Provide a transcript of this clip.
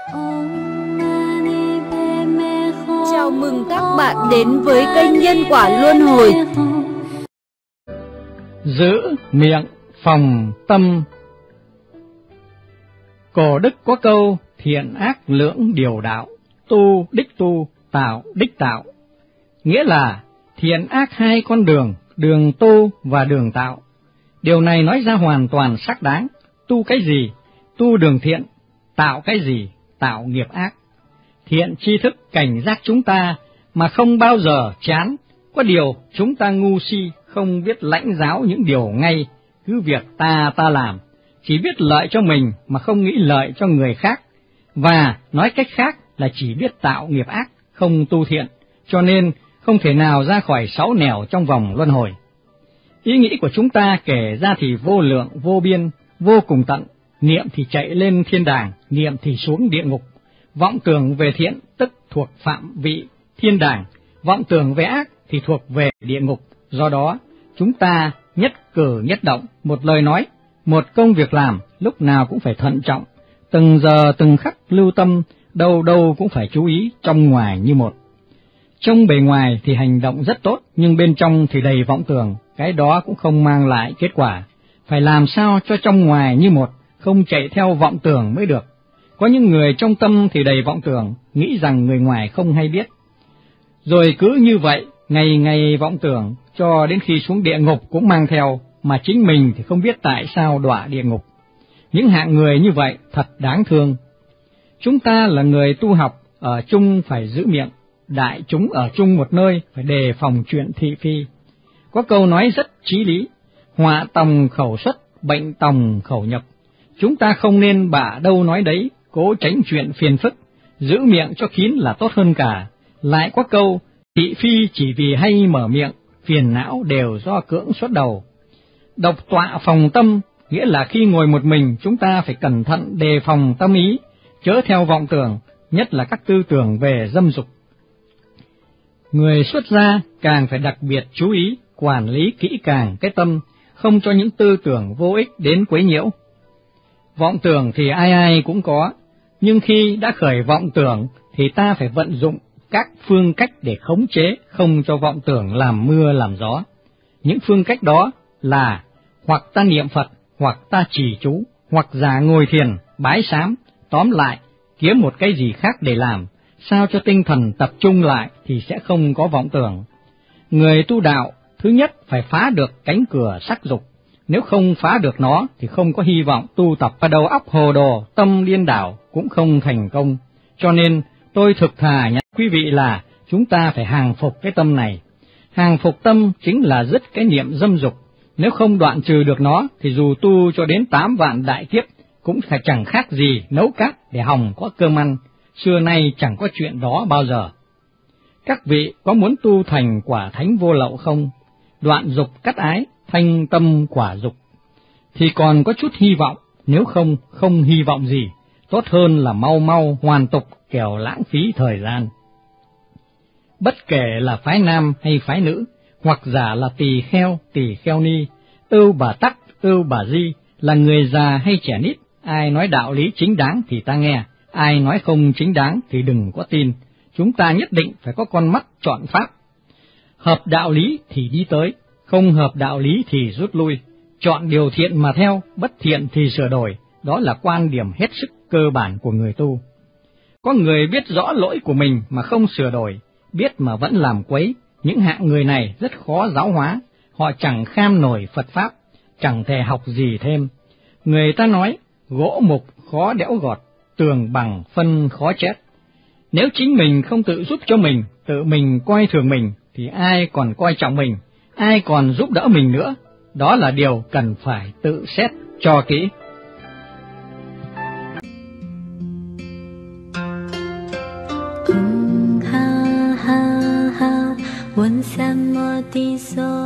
Chào mừng các bạn đến với kênh Nhân Quả Luân Hồi. Giữ miệng phòng tâm. Cổ đức có câu thiện ác lưỡng điều đạo, tu đích tu, tạo đích tạo. Nghĩa là thiện ác hai con đường, đường tu và đường tạo. Điều này nói ra hoàn toàn xác đáng. Tu cái gì? Tu đường thiện. Tạo cái gì? Tạo nghiệp ác. Thiện tri thức cảnh giác chúng ta mà không bao giờ chán. Có điều chúng ta ngu si, không biết lãnh giáo những điều ngay, cứ việc ta làm, chỉ biết lợi cho mình mà không nghĩ lợi cho người khác. Và nói cách khác là chỉ biết tạo nghiệp ác, không tu thiện, cho nên không thể nào ra khỏi sáu nẻo trong vòng luân hồi. Ý nghĩ của chúng ta kể ra thì vô lượng, vô biên, vô cùng tận, niệm thì chạy lên thiên đàng, niệm thì xuống địa ngục. Vọng tưởng về thiện tức thuộc phạm vị thiên đàng, vọng tưởng về ác thì thuộc về địa ngục. Do đó, chúng ta nhất cử nhất động, một lời nói, một công việc làm, lúc nào cũng phải thận trọng, từng giờ từng khắc lưu tâm, đâu đâu cũng phải chú ý, trong ngoài như một. Trong bề ngoài thì hành động rất tốt, nhưng bên trong thì đầy vọng tưởng, cái đó cũng không mang lại kết quả. Phải làm sao cho trong ngoài như một, không chạy theo vọng tưởng mới được. Có những người trong tâm thì đầy vọng tưởng, nghĩ rằng người ngoài không hay biết. Rồi cứ như vậy, ngày ngày vọng tưởng, cho đến khi xuống địa ngục cũng mang theo, mà chính mình thì không biết tại sao đọa địa ngục. Những hạng người như vậy thật đáng thương. Chúng ta là người tu học, ở chung phải giữ miệng, đại chúng ở chung một nơi phải đề phòng chuyện thị phi. Có câu nói rất chí lý, họa tòng khẩu xuất, bệnh tòng khẩu nhập. Chúng ta không nên bả đâu nói đấy, cố tránh chuyện phiền phức, giữ miệng cho kín là tốt hơn cả. Lại có câu, thị phi chỉ vì hay mở miệng, phiền não đều do cưỡng xuất đầu. Độc tọa phòng tâm, nghĩa là khi ngồi một mình chúng ta phải cẩn thận đề phòng tâm ý, chớ theo vọng tưởng, nhất là các tư tưởng về dâm dục. Người xuất gia càng phải đặc biệt chú ý, quản lý kỹ càng cái tâm, không cho những tư tưởng vô ích đến quấy nhiễu. Vọng tưởng thì ai ai cũng có, nhưng khi đã khởi vọng tưởng thì ta phải vận dụng các phương cách để khống chế, không cho vọng tưởng làm mưa làm gió. Những phương cách đó là hoặc ta niệm Phật, hoặc ta trì chú, hoặc giả ngồi thiền, bái sám, tóm lại, kiếm một cái gì khác để làm, sao cho tinh thần tập trung lại thì sẽ không có vọng tưởng. Người tu đạo, thứ nhất phải phá được cánh cửa sắc dục, nếu không phá được nó thì không có hy vọng tu tập, và đầu óc hồ đồ, tâm điên đảo cũng không thành công. Cho nên tôi thực thà nhắc quý vị là chúng ta phải hàng phục cái tâm này. Hàng phục tâm chính là dứt cái niệm dâm dục. Nếu không đoạn trừ được nó thì dù tu cho đến 8 vạn đại kiếp cũng chẳng khác gì nấu cát để hòng có cơm ăn. Xưa nay chẳng có chuyện đó bao giờ. Các vị có muốn tu thành quả thánh vô lậu không? Đoạn dục cắt ái, thanh tâm quả dục thì còn có chút hy vọng, nếu không hy vọng gì, tốt hơn là mau mau hoàn tục, kẻo lãng phí thời gian. Bất kể là phái nam hay phái nữ, hoặc giả là tỳ kheo ni, ưu bà tắc, ưu bà di, là người già hay trẻ nít, ai nói đạo lý chính đáng thì ta nghe, ai nói không chính đáng thì đừng có tin. Chúng ta nhất định phải có con mắt chọn pháp. Hợp đạo lý thì đi tới, không hợp đạo lý thì rút lui. Chọn điều thiện mà theo, bất thiện thì sửa đổi. Đó là quan điểm hết sức cơ bản của người tu. Có người biết rõ lỗi của mình mà không sửa đổi, biết mà vẫn làm quấy. Những hạng người này rất khó giáo hóa, họ chẳng kham nổi Phật Pháp, chẳng thể học gì thêm. Người ta nói, gỗ mục khó đẽo gọt, tường bằng phân khó chét. Nếu chính mình không tự giúp cho mình, tự mình coi thường mình, thì ai còn coi trọng mình, ai còn giúp đỡ mình nữa. Đó là điều cần phải tự xét cho kỹ. 哈哈哈，问三摩地所